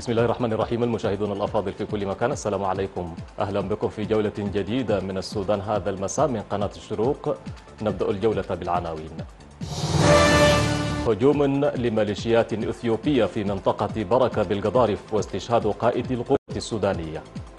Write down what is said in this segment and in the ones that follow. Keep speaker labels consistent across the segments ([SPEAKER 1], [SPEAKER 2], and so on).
[SPEAKER 1] بسم الله الرحمن الرحيم. المشاهدون الأفاضل في كل مكان، السلام عليكم. أهلا بكم في جولة جديدة من السودان هذا المساء من قناة الشروق. نبدأ الجولة بالعناوين. هجوم لميليشيات إثيوبية في منطقة بركة بالقضارف واستشهاد قائد القوات السودانية.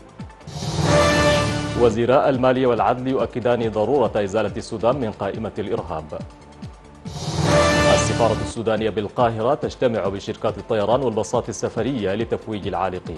[SPEAKER 1] وزيراء المالية والعدل يؤكدان ضرورة إزالة السودان من قائمة الإرهاب. السفارة السودانية بالقاهرة تجتمع بشركات الطيران والباصات السفرية لتفويج العالقين.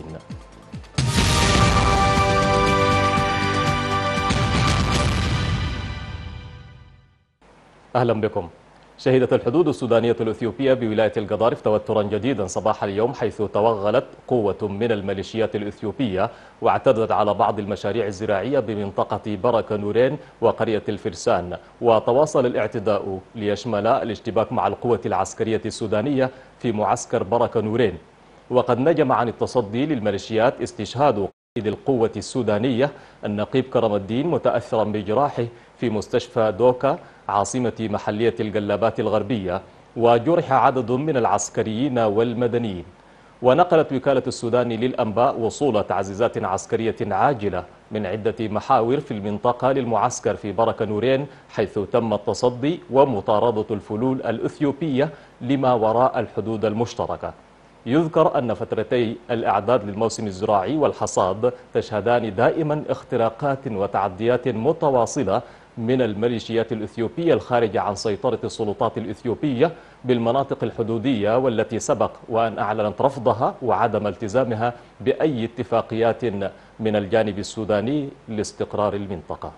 [SPEAKER 1] أهلا بكم. شهدت الحدود السودانية الإثيوبية بولاية القضارف توترا جديدا صباح اليوم، حيث توغلت قوة من الميليشيات الإثيوبية واعتدت على بعض المشاريع الزراعية بمنطقة بركة نورين وقرية الفرسان. وتواصل الاعتداء ليشمل الاشتباك مع القوة العسكرية السودانية في معسكر بركة نورين. وقد نجم عن التصدي للميليشيات استشهاد قائد القوة السودانية النقيب كرم الدين متأثرا بجراحه في مستشفى دوكا عاصمة محلية القلابات الغربية، وجرح عدد من العسكريين والمدنيين. ونقلت وكالة السودان للأنباء وصول تعزيزات عسكرية عاجلة من عدة محاور في المنطقة للمعسكر في بركة نورين، حيث تم التصدي ومطاردة الفلول الإثيوبية لما وراء الحدود المشتركة. يذكر أن فترتي الإعداد للموسم الزراعي والحصاد تشهدان دائما اختراقات وتعديات متواصلة من الميليشيات الإثيوبية الخارجة عن سيطرة السلطات الإثيوبية بالمناطق الحدودية، والتي سبق وأن أعلنت رفضها وعدم التزامها بأي اتفاقيات من الجانب السوداني لاستقرار المنطقة.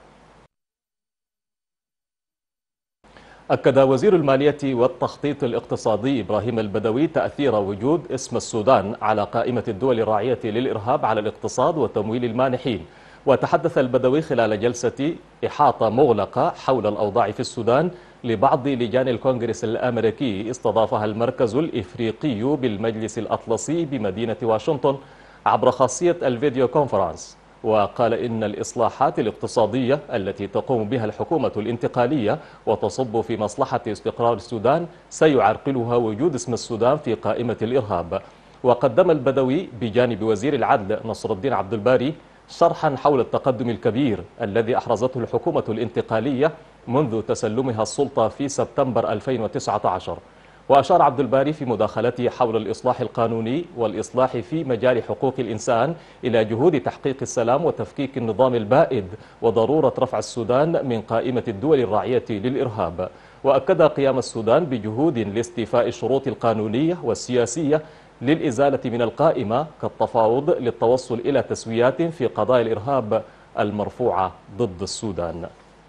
[SPEAKER 1] أكد وزير المالية والتخطيط الاقتصادي إبراهيم البدوي تأثير وجود اسم السودان على قائمة الدول الراعية للإرهاب على الاقتصاد وتمويل المانحين. وتحدث البدوي خلال جلسة إحاطة مغلقة حول الأوضاع في السودان لبعض لجان الكونغرس الأمريكي استضافها المركز الإفريقي بالمجلس الأطلسي بمدينة واشنطن عبر خاصية الفيديو كونفرنس. وقال إن الإصلاحات الاقتصادية التي تقوم بها الحكومة الانتقالية وتصب في مصلحة استقرار السودان سيعرقلها وجود اسم السودان في قائمة الإرهاب. وقدم البدوي بجانب وزير العدل نصر الدين عبد الباري شرحا حول التقدم الكبير الذي أحرزته الحكومة الانتقالية منذ تسلمها السلطة في سبتمبر 2019. وأشار عبد الباري في مداخلته حول الإصلاح القانوني والإصلاح في مجال حقوق الإنسان إلى جهود تحقيق السلام وتفكيك النظام البائد وضرورة رفع السودان من قائمة الدول الراعية للإرهاب. وأكد قيام السودان بجهود لاستيفاء الشروط القانونية والسياسية للإزالة من القائمة كالتفاوض للتوصل إلى تسويات في قضايا الإرهاب المرفوعة ضد السودان.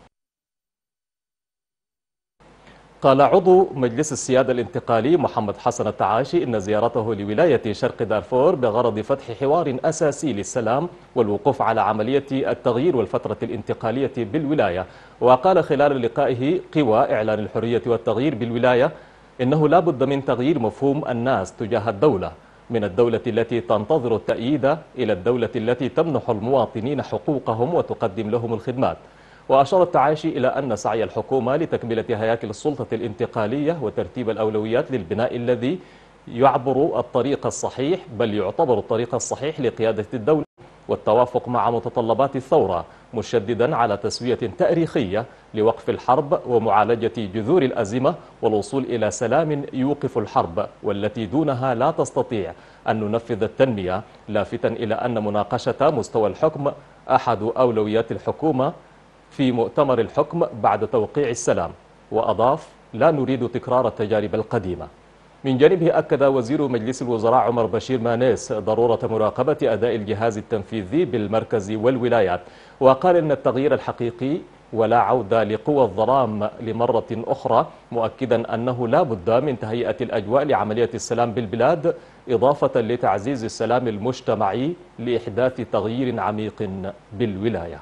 [SPEAKER 1] قال عضو مجلس السيادة الانتقالي محمد حسن التعاشي إن زيارته لولاية شرق دارفور بغرض فتح حوار أساسي للسلام والوقوف على عملية التغيير والفترة الانتقالية بالولاية. وقال خلال لقائه قوى إعلان الحرية والتغيير بالولاية إنه لا بد من تغيير مفهوم الناس تجاه الدولة من الدولة التي تنتظر التأييد إلى الدولة التي تمنح المواطنين حقوقهم وتقدم لهم الخدمات. وأشار التعاشي إلى أن سعي الحكومة لتكملة هياكل السلطة الانتقالية وترتيب الأولويات للبناء الذي يعبر الطريق الصحيح بل يعتبر الطريق الصحيح لقيادة الدولة والتوافق مع متطلبات الثورة، مشددا على تسوية تاريخية لوقف الحرب ومعالجة جذور الأزمة والوصول إلى سلام يوقف الحرب والتي دونها لا تستطيع أن ننفذ التنمية، لافتا إلى أن مناقشة مستوى الحكم أحد أولويات الحكومة في مؤتمر الحكم بعد توقيع السلام. وأضاف: لا نريد تكرار التجارب القديمة. من جانبه أكد وزير مجلس الوزراء عمر بشير مانيس ضرورة مراقبة أداء الجهاز التنفيذي بالمركز والولايات، وقال إن التغيير الحقيقي ولا عودة لقوى الظلام لمرة أخرى، مؤكدا أنه لا بد من تهيئة الأجواء لعملية السلام بالبلاد إضافة لتعزيز السلام المجتمعي لإحداث تغيير عميق بالولاية.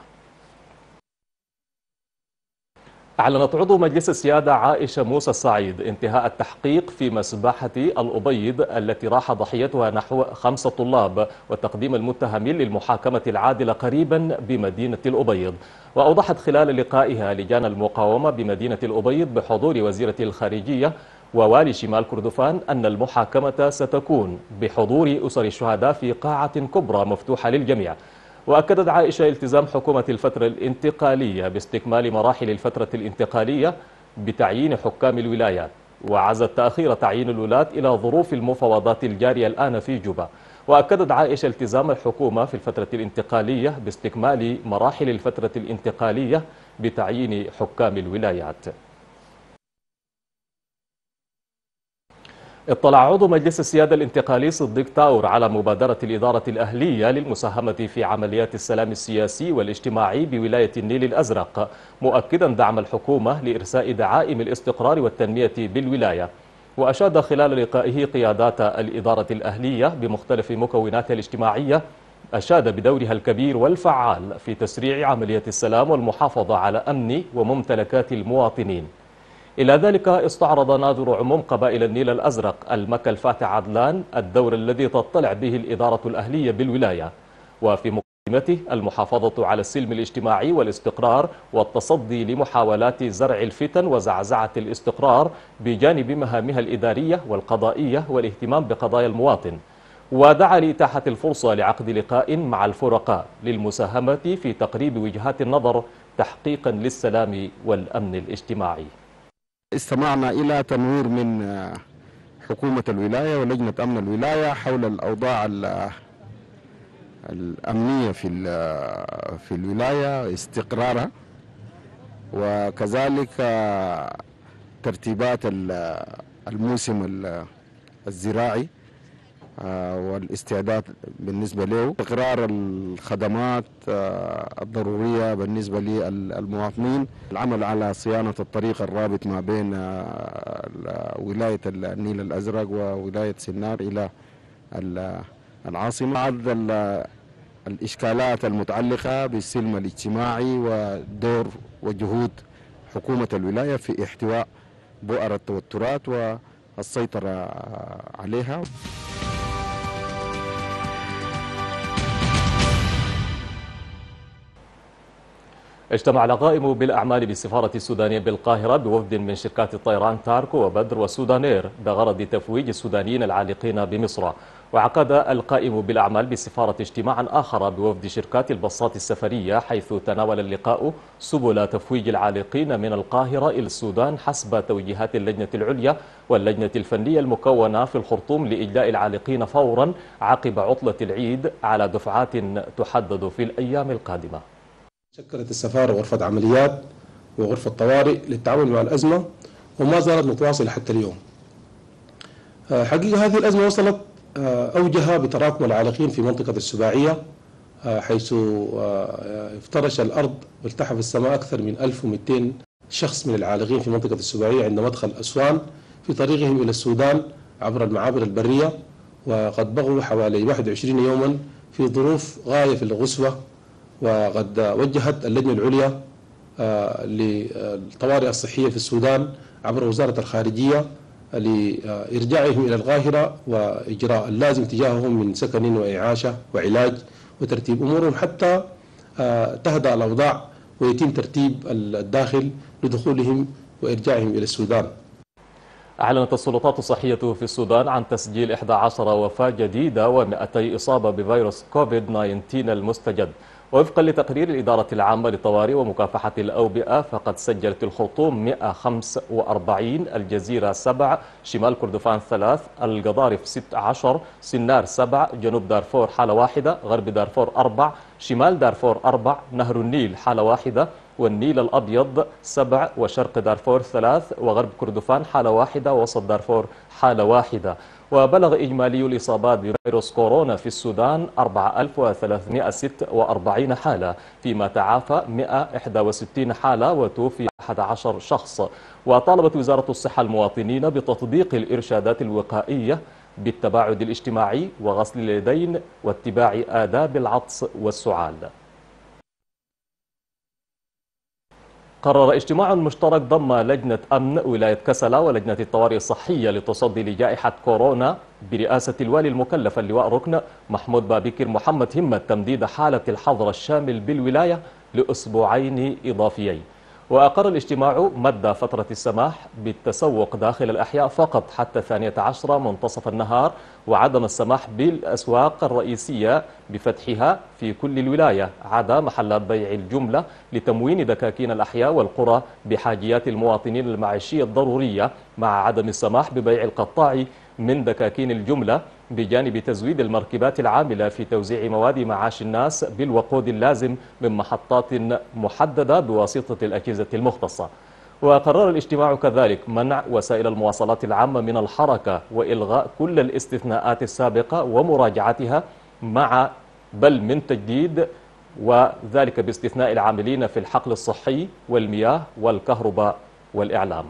[SPEAKER 1] أعلنت عضو مجلس السيادة عائشة موسى السعيد انتهاء التحقيق في مسبحة الأبيض التي راح ضحيتها نحو 5 طلاب وتقديم المتهمين للمحاكمة العادلة قريبا بمدينة الأبيض. وأوضحت خلال لقائها لجان المقاومة بمدينة الأبيض بحضور وزيرة الخارجية ووالي شمال كردفان أن المحاكمة ستكون بحضور أسر الشهداء في قاعة كبرى مفتوحة للجميع. وأكدت عائشة التزام حكومة الفترة الانتقالية باستكمال مراحل الفترة الانتقالية بتعيين حكام الولايات، وعزت تأخير تعيين الولاة إلى ظروف المفاوضات الجارية الآن في جوبا. وأكدت عائشة التزام الحكومة في الفترة الانتقالية باستكمال مراحل الفترة الانتقالية بتعيين حكام الولايات. اطلع عضو مجلس السيادة الانتقالي صديق تاور على مبادرة الإدارة الأهلية للمساهمة في عمليات السلام السياسي والاجتماعي بولاية النيل الأزرق، مؤكدا دعم الحكومة لإرساء دعائم الاستقرار والتنمية بالولاية. وأشاد خلال لقائه قيادات الإدارة الأهلية بمختلف مكوناتها الاجتماعية، أشاد بدورها الكبير والفعال في تسريع عملية السلام والمحافظة على أمن وممتلكات المواطنين. إلى ذلك استعرض ناظر عموم قبائل النيل الأزرق المكا الفاتح عدلان الدور الذي تطلع به الإدارة الأهلية بالولاية، وفي مقدمته المحافظة على السلم الاجتماعي والاستقرار والتصدي لمحاولات زرع الفتن وزعزعة الاستقرار بجانب مهامها الإدارية والقضائية والاهتمام بقضايا المواطن. ودعا لإتاحة الفرصة لعقد لقاء مع الفرقاء للمساهمة في تقريب وجهات النظر تحقيقا للسلام والأمن الاجتماعي.
[SPEAKER 2] استمعنا إلى تنوير من حكومة الولاية ولجنة أمن الولاية حول الأوضاع الأمنية في الولاية، استقرارها، وكذلك ترتيبات الموسم الزراعي والاستعداد بالنسبة له، استقرار الخدمات الضرورية بالنسبة للمواطنين، العمل على صيانة الطريق الرابط ما بين ولاية النيل الأزرق وولاية سنار إلى العاصمة، عرض الإشكالات المتعلقة بالسلم الاجتماعي ودور وجهود حكومة الولاية في احتواء بؤر التوترات والسيطرة عليها.
[SPEAKER 1] اجتمع القائم بالأعمال بالسفارة السودانية بالقاهرة بوفد من شركات الطيران تاركو وبدر وسودانير بغرض تفويج السودانيين العالقين بمصر. وعقد القائم بالأعمال بالسفارة اجتماعا آخر بوفد شركات الباصات السفرية، حيث تناول اللقاء سبل تفويج العالقين من القاهرة إلى السودان حسب توجيهات اللجنة العليا واللجنة الفنية المكونة في الخرطوم لإجلاء العالقين فورا عقب عطلة العيد على دفعات تحدد في الأيام القادمة.
[SPEAKER 3] شكلت السفارة غرفة عمليات وغرفة طوارئ للتعامل مع الأزمة، وما زالت متواصلة حتى اليوم. حقيقة هذه الأزمة وصلت أوجها بتراكم العالقين في منطقة السباعية، حيث افترش الأرض والتحف السماء أكثر من 1200 شخص من العالقين في منطقة السباعية عند مدخل أسوان في طريقهم إلى السودان عبر المعابر البرية، وقد بقوا حوالي 21 يوما في ظروف غاية في الغسوة. وقد وجهت اللجنة العليا للطوارئ الصحية في السودان عبر وزارة الخارجية لإرجاعهم إلى القاهرة وإجراء اللازم تجاههم من سكن وإعاشة وعلاج وترتيب أمورهم حتى تهدأ الأوضاع ويتم ترتيب الداخل لدخولهم وإرجاعهم إلى السودان.
[SPEAKER 1] أعلنت السلطات الصحية في السودان عن تسجيل 11 وفاة جديدة و200 إصابة بفيروس كوفيد-19 المستجد. وفقا لتقرير الإدارة العامة للطوارئ ومكافحة الأوبئة، فقد سجلت الخرطوم 145، الجزيرة 7، شمال كردفان 3، القضارف 16، سنار 7، جنوب دارفور حالة واحدة، غرب دارفور 4، شمال دارفور 4، نهر النيل حالة واحدة، والنيل الأبيض 7، وشرق دارفور 3، وغرب كردفان حالة واحدة، ووسط دارفور حالة واحدة. وبلغ إجمالي الإصابات بفيروس كورونا في السودان 4346 حالة، فيما تعافى 161 حالة وتوفي 11 شخص. وطالبت وزارة الصحة المواطنين بتطبيق الإرشادات الوقائية بالتباعد الاجتماعي وغسل اليدين واتباع آداب العطس والسعال. قرر اجتماع مشترك ضم لجنة أمن ولاية كسلا ولجنة الطوارئ الصحية للتصدي لجائحة كورونا برئاسة الوالي المكلف اللواء ركن محمود بابكر محمد همة تمديد حالة الحظر الشامل بالولاية لأسبوعين إضافيين. وأقر الاجتماع مد فترة السماح بالتسوق داخل الأحياء فقط حتى 12 منتصف النهار، وعدم السماح بالأسواق الرئيسية بفتحها في كل الولاية عدا محلات بيع الجملة لتموين دكاكين الأحياء والقرى بحاجيات المواطنين المعيشية الضرورية، مع عدم السماح ببيع القطاع من دكاكين الجملة، بجانب تزويد المركبات العاملة في توزيع مواد معاش الناس بالوقود اللازم من محطات محددة بواسطة الأجهزة المختصة. وقرر الاجتماع كذلك منع وسائل المواصلات العامة من الحركة وإلغاء كل الاستثناءات السابقة ومراجعتها بل من تجديد، وذلك باستثناء العاملين في الحقل الصحي والمياه والكهرباء والإعلام.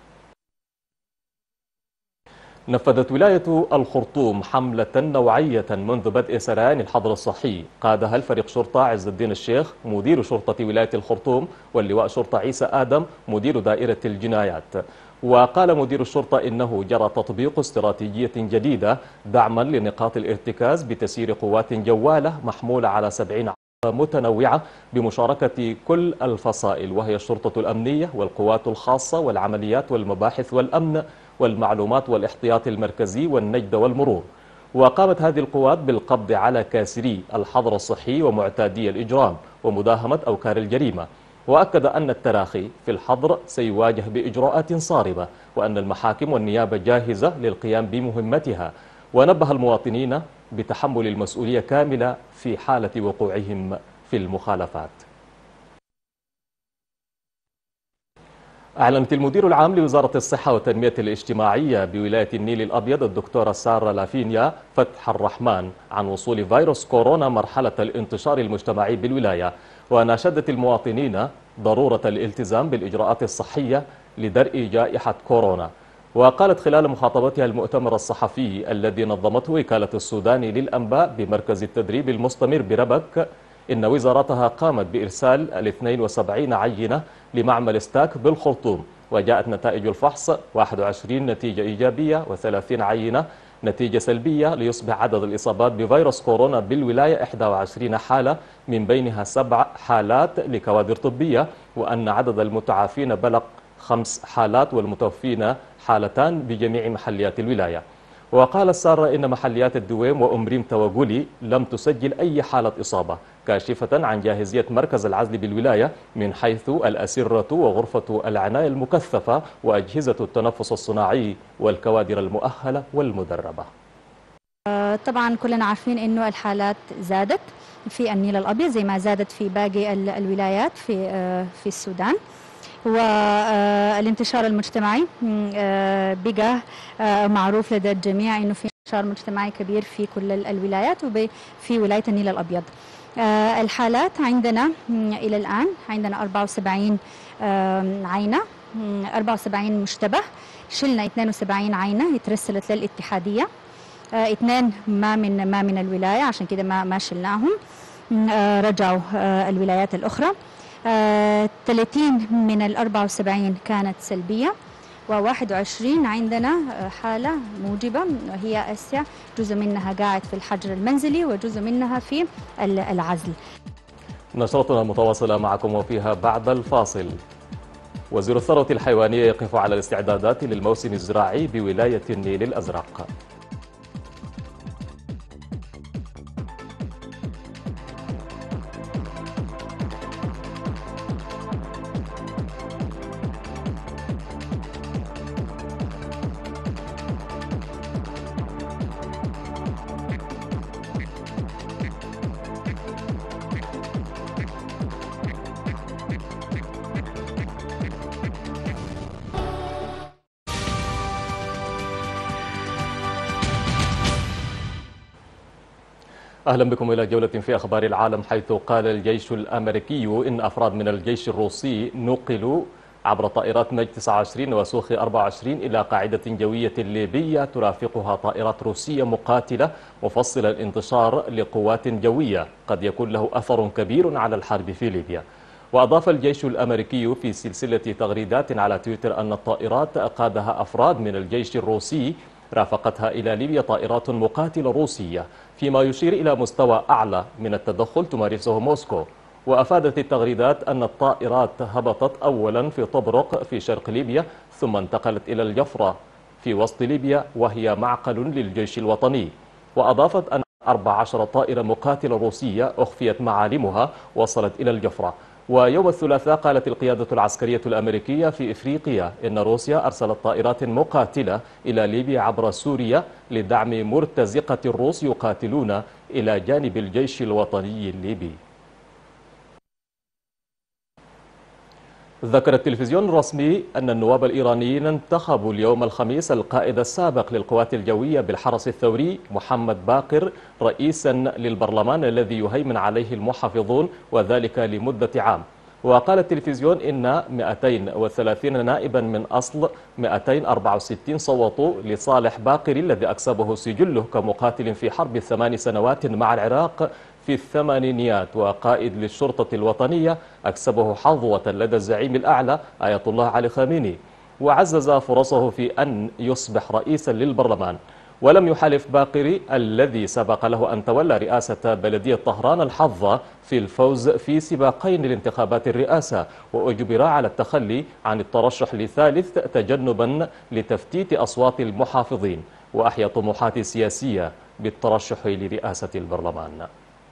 [SPEAKER 1] نفذت ولاية الخرطوم حملة نوعية منذ بدء سريان الحظر الصحي، قادها الفريق شرطة عز الدين الشيخ مدير شرطة ولاية الخرطوم، واللواء شرطة عيسى آدم مدير دائرة الجنايات. وقال مدير الشرطة إنه جرى تطبيق استراتيجية جديدة دعما لنقاط الارتكاز بتسيير قوات جوالة محمولة على 70 متنوعة بمشاركة كل الفصائل، وهي الشرطة الأمنية والقوات الخاصة والعمليات والمباحث والأمن والمعلومات والاحتياط المركزي والنجدة والمرور. وقامت هذه القوات بالقبض على كاسري الحظر الصحي ومعتادي الإجرام ومداهمة أوكار الجريمة. وأكد أن التراخي في الحظر سيواجه بإجراءات صارمة، وأن المحاكم والنيابة جاهزة للقيام بمهمتها، ونبه المواطنين بتحمل المسؤولية كاملة في حالة وقوعهم في المخالفات. أعلنت المدير العام لوزارة الصحة والتنمية الاجتماعية بولاية النيل الأبيض الدكتورة سارة لافينيا فتح الرحمن عن وصول فيروس كورونا مرحلة الانتشار المجتمعي بالولاية، وناشدت المواطنين ضرورة الالتزام بالإجراءات الصحية لدرء جائحة كورونا. وقالت خلال مخاطبتها المؤتمر الصحفي الذي نظمته وكالة السودان للأنباء بمركز التدريب المستمر بربك إن وزارتها قامت بإرسال 72 عينة لمعمل ستاك بالخرطوم، وجاءت نتائج الفحص 21 نتيجة إيجابية و30 عينة نتيجة سلبية، ليصبح عدد الإصابات بفيروس كورونا بالولاية 21 حالة، من بينها 7 حالات لكوادر طبية، وأن عدد المتعافين بلغ 5 حالات والمتوفين حالتان بجميع محليات الولاية. وقال سارة إن محليات الدويم وأمريم توغولي لم تسجل أي حالة إصابة، كاشفة عن جاهزية مركز العزل بالولاية من حيث الأسرة وغرفة العناية المكثفة وأجهزة التنفس الصناعي والكوادر المؤهلة والمدربة.
[SPEAKER 4] طبعا كلنا عارفين إنه الحالات زادت في النيل الأبيض زي ما زادت في باقي الولايات في السودان، والانتشار المجتمعي بقى معروف لدى الجميع انه في انتشار مجتمعي كبير في كل الولايات وفي ولاية النيل الأبيض. الحالات عندنا إلى الآن عندنا 74 عينة، 74 مشتبه، شلنا 72 عينة اترسلت للاتحادية، 2 ما من الولاية، عشان كده ما شلناهم، رجعوا الولايات الأخرى. 30 من ال 74 كانت سلبية، و21 عندنا حالة موجبة، وهي أسيا جزء منها قاعد في الحجر المنزلي وجزء منها في العزل.
[SPEAKER 1] نشرتنا متواصلة معكم وفيها بعد الفاصل. وزير الثروة الحيوانية يقف على الاستعدادات للموسم الزراعي بولاية النيل الأزرق. أهلا بكم إلى جولة في أخبار العالم، حيث قال الجيش الأمريكي إن أفراد من الجيش الروسي نقلوا عبر طائرات ميج 29 وسوخي 24 إلى قاعدة جوية ليبية ترافقها طائرات روسية مقاتلة مفصلة الانتشار لقوات جوية قد يكون له أثر كبير على الحرب في ليبيا. وأضاف الجيش الأمريكي في سلسلة تغريدات على تويتر أن الطائرات قادها أفراد من الجيش الروسي رافقتها إلى ليبيا طائرات مقاتلة روسية، فيما يشير إلى مستوى أعلى من التدخل تمارسه موسكو. وأفادت التغريدات أن الطائرات هبطت أولا في طبرق في شرق ليبيا، ثم انتقلت إلى الجفرة في وسط ليبيا وهي معقل للجيش الوطني. وأضافت أن 14 طائرة مقاتلة روسية أخفيت معالمها وصلت إلى الجفرة. ويوم الثلاثاء قالت القيادة العسكرية الأمريكية في إفريقيا إن روسيا أرسلت طائرات مقاتلة إلى ليبيا عبر سوريا لدعم مرتزقة الروس يقاتلون إلى جانب الجيش الوطني الليبي. ذكر التلفزيون الرسمي أن النواب الإيرانيين انتخبوا اليوم الخميس القائد السابق للقوات الجوية بالحرس الثوري محمد باقر رئيسا للبرلمان الذي يهيمن عليه المحافظون، وذلك لمدة عام. وقال التلفزيون إن 230 نائبا من أصل 264 صوتوا لصالح باقر الذي أكسبه سجله كمقاتل في حرب 8 سنوات مع العراق في الثمانينيات وقائد للشرطة الوطنية أكسبه حظوة لدى الزعيم الأعلى آية الله علي خامنئي، وعزز فرصه في أن يصبح رئيسا للبرلمان. ولم يحالف باقري الذي سبق له أن تولى رئاسة بلدية طهران الحظ في الفوز في سباقين لانتخابات الرئاسة، وأجبر على التخلي عن الترشح لثالث تجنبا لتفتيت أصوات المحافظين، وأحيا طموحات سياسية بالترشح لرئاسة البرلمان.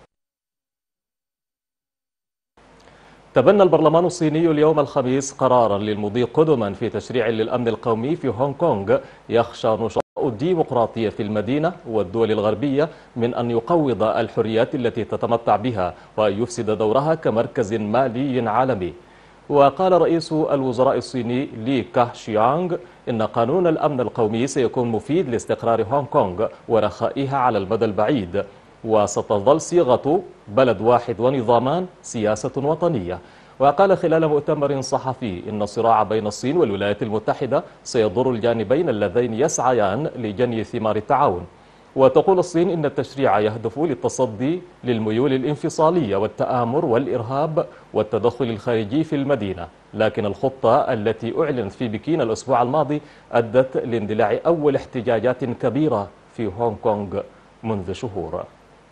[SPEAKER 1] تبنى البرلمان الصيني اليوم الخميس قرارا للمضي قدما في تشريع للأمن القومي في هونغ كونغ يخشى نشاط الديمقراطية في المدينة والدول الغربية من أن يقوض الحريات التي تتمتع بها ويفسد دورها كمركز مالي عالمي. وقال رئيس الوزراء الصيني لي كاهشيانغ إن قانون الأمن القومي سيكون مفيد لاستقرار هونغ كونغ ورخائها على المدى البعيد، وستظل صيغة بلد واحد ونظامان سياسة وطنية. وقال خلال مؤتمر صحفي إن الصراع بين الصين والولايات المتحدة سيضر الجانبين اللذين يسعيان لجني ثمار التعاون. وتقول الصين إن التشريع يهدف للتصدي للميول الانفصالية والتآمر والإرهاب والتدخل الخارجي في المدينة، لكن الخطة التي أعلنت في بكين الأسبوع الماضي أدت لاندلاع أول احتجاجات كبيرة في هونغ كونغ منذ شهور.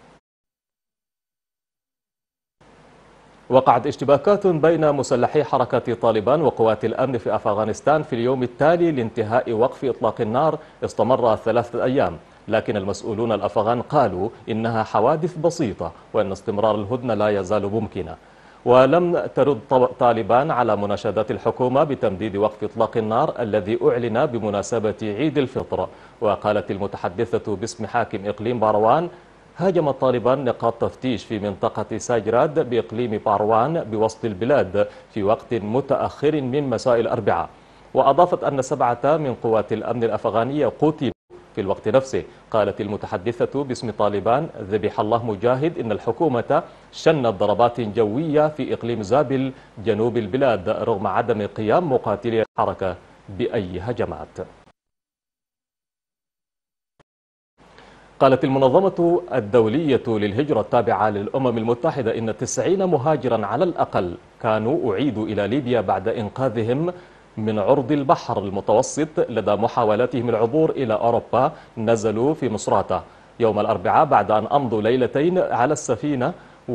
[SPEAKER 1] وقعت اشتباكات بين مسلحي حركة طالبان وقوات الأمن في أفغانستان في اليوم التالي لانتهاء وقف إطلاق النار استمر 3 أيام، لكن المسؤولون الأفغان قالوا إنها حوادث بسيطة وأن استمرار الهدنة لا يزال ممكنا. ولم ترد طالبان على مناشدات الحكومة بتمديد وقف إطلاق النار الذي أعلن بمناسبة عيد الفطر. وقالت المتحدثة باسم حاكم إقليم باروان هاجم طالبان نقاط تفتيش في منطقة ساجراد بإقليم باروان بوسط البلاد في وقت متأخر من مساء الأربعاء. وأضافت أن 7 من قوات الأمن الأفغانية قتلوا في الوقت نفسه. قالت المتحدثة باسم طالبان ذبح الله مجاهد إن الحكومة شنت ضربات جوية في إقليم زابل جنوب البلاد رغم عدم قيام مقاتلي الحركة بأي هجمات. قالت المنظمة الدولية للهجرة التابعة للأمم المتحدة إن 90 مهاجرا على الأقل كانوا أعيدوا إلى ليبيا بعد إنقاذهم من عرض البحر المتوسط لدى محاولاتهم العبور إلى أوروبا. نزلوا في مصراتة يوم الأربعاء بعد أن أمضوا ليلتين على السفينة.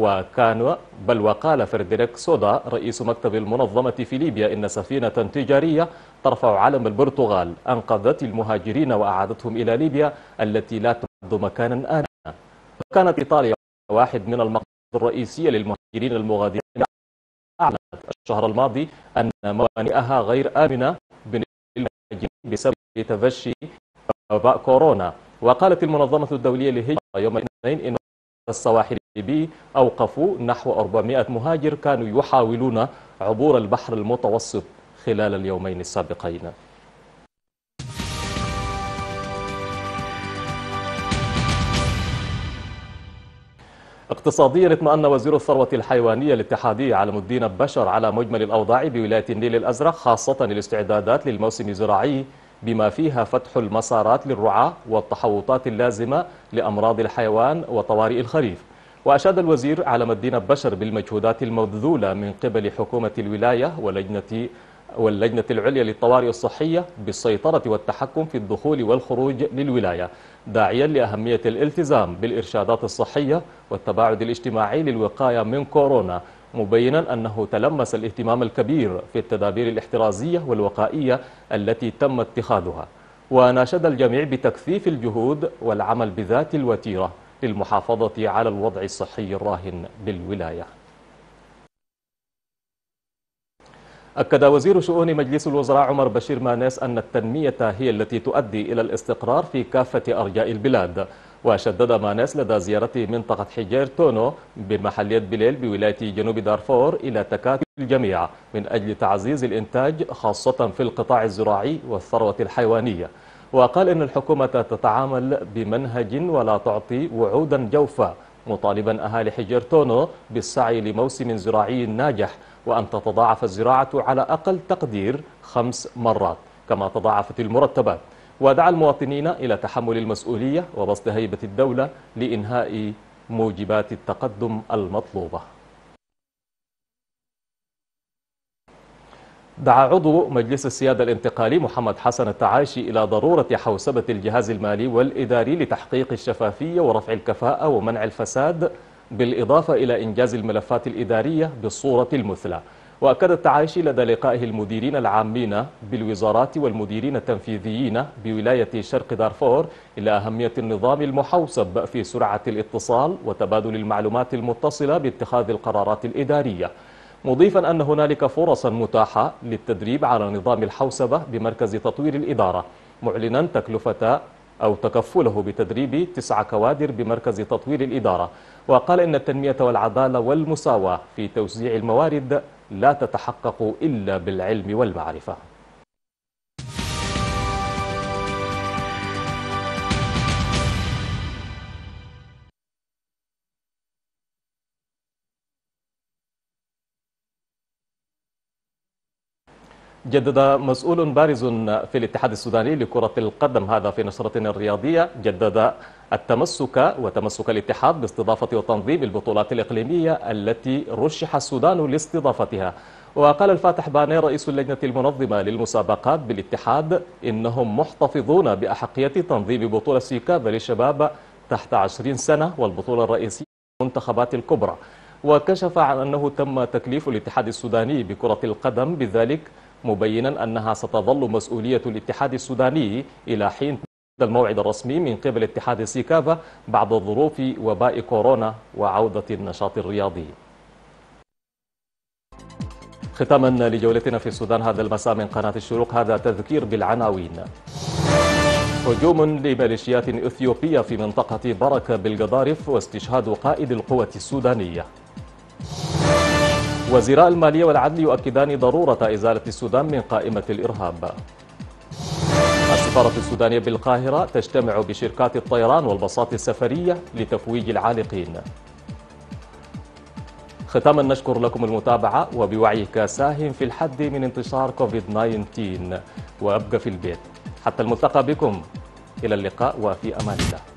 [SPEAKER 1] وقال فرديريك سودا رئيس مكتب المنظمة في ليبيا إن سفينة تجارية ترفع علم البرتغال أنقذت المهاجرين وأعادتهم إلى ليبيا التي لا تعد مكانا آمنا. كانت إيطاليا واحد من المقاصد الرئيسية للمهاجرين المغادرين. أعلنت الشهر الماضي أن موانئها غير آمنة بسبب تفشي وباء كورونا. وقالت المنظمة الدولية للهجرة يوم الاثنين إن السواحل الليبي أوقفوا نحو 400 مهاجر كانوا يحاولون عبور البحر المتوسط خلال اليومين السابقين. اقتصاديا اطمأن وزير الثروة الحيوانية الاتحادية علم الدين بشر على مجمل الأوضاع بولاية النيل الأزرق، خاصة الاستعدادات للموسم الزراعي بما فيها فتح المسارات للرعاة والتحوطات اللازمة لأمراض الحيوان وطوارئ الخريف. وأشاد الوزير علم الدين بشر بالمجهودات المبذولة من قبل حكومة الولاية واللجنة العليا للطوارئ الصحية بالسيطرة والتحكم في الدخول والخروج للولاية، داعيا لأهمية الالتزام بالإرشادات الصحية والتباعد الاجتماعي للوقاية من كورونا. مبينا أنه تلمس الاهتمام الكبير في التدابير الاحترازية والوقائية التي تم اتخاذها، وناشد الجميع بتكثيف الجهود والعمل بذات الوتيرة للمحافظة على الوضع الصحي الراهن بالولاية. أكد وزير شؤون مجلس الوزراء عمر بشير مانيس أن التنمية هي التي تؤدي إلى الاستقرار في كافة أرجاء البلاد. وشدد مانيس لدى زيارته منطقة حجير تونو بمحلية بليل بولاية جنوب دارفور إلى تكاتف الجميع من أجل تعزيز الإنتاج خاصة في القطاع الزراعي والثروة الحيوانية. وقال إن الحكومة تتعامل بمنهج ولا تعطي وعودا جوفا، مطالبا أهالي حجير تونو بالسعي لموسم زراعي ناجح، وأن تتضاعف الزراعة على أقل تقدير 5 مرات كما تضاعفت المرتبات. ودعا المواطنين إلى تحمل المسؤولية وبسط هيبة الدولة لإنهاء موجبات التقدم المطلوبة. دعا عضو مجلس السيادة الانتقالي محمد حسن التعاشي إلى ضرورة حوسبة الجهاز المالي والإداري لتحقيق الشفافية ورفع الكفاءة ومنع الفساد، بالإضافة إلى إنجاز الملفات الإدارية بالصورة المثلى. وأكد التعاشي لدى لقائه المديرين العامين بالوزارات والمديرين التنفيذيين بولاية شرق دارفور إلى أهمية النظام المحوسب في سرعة الاتصال وتبادل المعلومات المتصلة باتخاذ القرارات الإدارية، مضيفا أن هنالك فرصا متاحة للتدريب على نظام الحوسبة بمركز تطوير الإدارة، معلنا تكفله بتدريب 9 كوادر بمركز تطوير الإدارة. وقال إن التنمية والعدالة والمساواة في توزيع الموارد لا تتحقق إلا بالعلم والمعرفة. جدد مسؤول بارز في الاتحاد السوداني لكرة القدم، هذا في نشرتنا الرياضية، جدد تمسك الاتحاد باستضافة وتنظيم البطولات الإقليمية التي رشح السودان لاستضافتها. وقال الفاتح باني رئيس اللجنة المنظمة للمسابقات بالاتحاد إنهم محتفظون بأحقية تنظيم بطولة سيكافا للشباب تحت 20 سنة والبطولة الرئيسية للمنتخبات الكبرى. وكشف عن أنه تم تكليف الاتحاد السوداني بكرة القدم بذلك، مبينا أنها ستظل مسؤولية الاتحاد السوداني إلى حين الموعد الرسمي من قبل اتحاد سيكافا بعد ظروف وباء كورونا وعودة النشاط الرياضي. ختاما لجولتنا في السودان هذا المساء من قناة الشروق، هذا تذكير بالعناوين. هجوم لميليشيات إثيوبية في منطقة بركة بالقضارف واستشهاد قائد القوة السودانية. وزراء المالية والعدل يؤكدان ضرورة إزالة السودان من قائمة الإرهاب. السفارة السودانية بالقاهرة تجتمع بشركات الطيران والباصات السفرية لتفويج العالقين. ختاما نشكر لكم المتابعة، وبوعيك ساهم في الحد من انتشار كوفيد-19 وأبقى في البيت. حتى الملتقى بكم، إلى اللقاء وفي أمان الله.